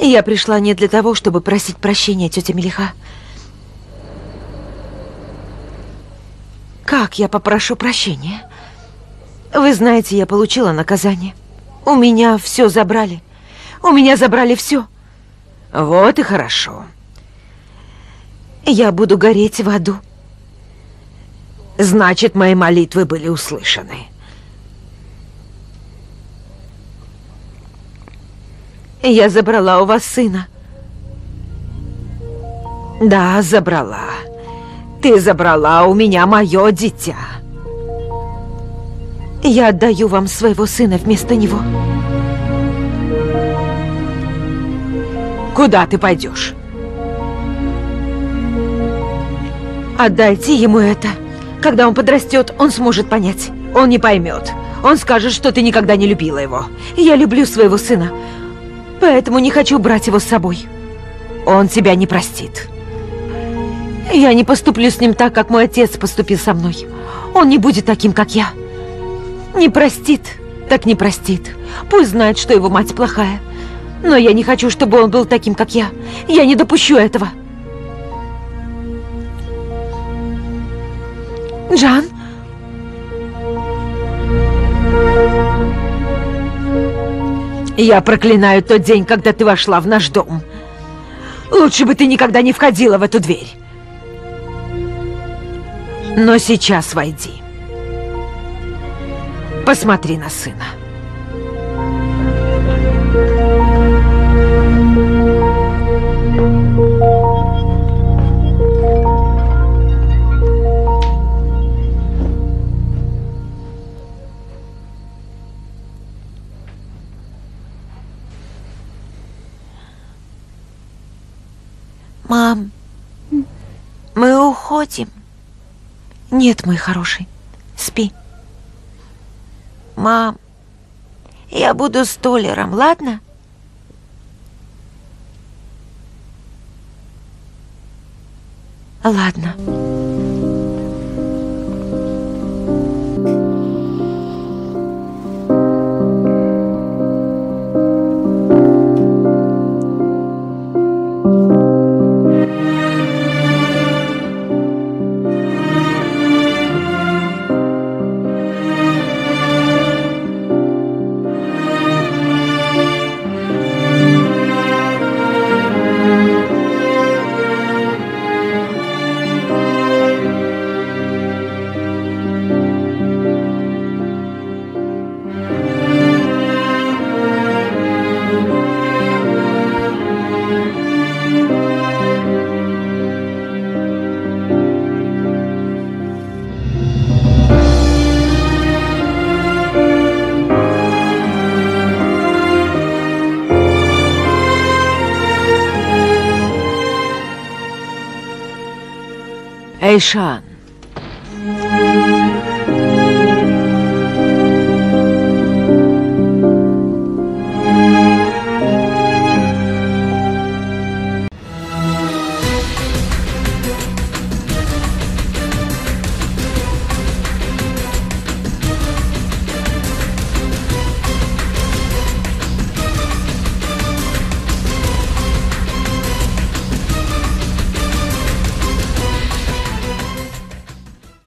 Я пришла не для того, чтобы просить прощения, тетя Мелиха. Как я попрошу прощения? Вы знаете, я получила наказание. У меня все забрали. У меня забрали все. Вот и хорошо. Я буду гореть в аду. Значит, мои молитвы были услышаны. Я забрала у вас сына. Да, забрала. Ты забрала у меня мое дитя. Я отдаю вам своего сына вместо него. Куда ты пойдешь? Отдайте ему это. Когда он подрастет, он сможет понять. Он не поймет. Он скажет, что ты никогда не любила его. Я люблю своего сына, поэтому не хочу брать его с собой. Он тебя не простит. Я не поступлю с ним так, как мой отец поступил со мной. Он не будет таким, как я. Не простит, так не простит. Пусть знает, что его мать плохая. Но я не хочу, чтобы он был таким, как я. Я не допущу этого. Джан? Я проклинаю тот день, когда ты вошла в наш дом. Лучше бы ты никогда не входила в эту дверь. Но сейчас войди. Посмотри на сына. Мам, мы уходим. Нет, мой хороший, спи. Мам, я буду столяром, ладно? Ладно. Эйшан,